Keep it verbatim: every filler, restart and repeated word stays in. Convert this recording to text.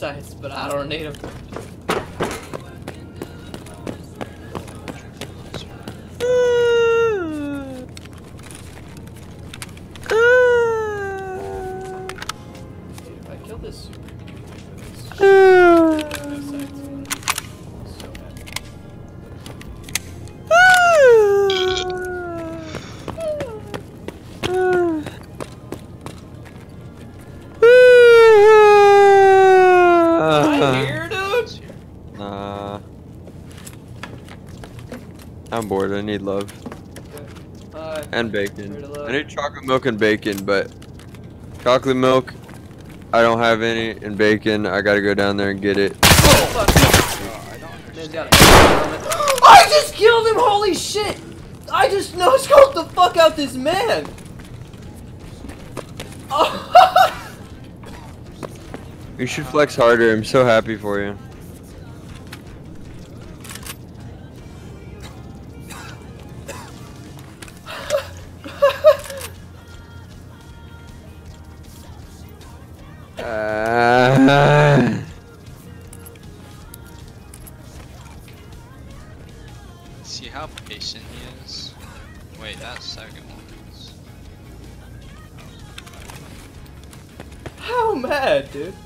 parasites, but I don't need them. If I kill this super I'm bored, I need love. Uh, and bacon. I need chocolate milk and bacon, but chocolate milk, I don't have any, and bacon, I gotta go down there and get it. Oh, fuck. Oh, I don't understand. I just killed him, holy shit! I just no-scoped the fuck out this man! Oh. You should flex harder, I'm so happy for you. Uh, See how patient he is? Wait, that second one is... How mad, dude?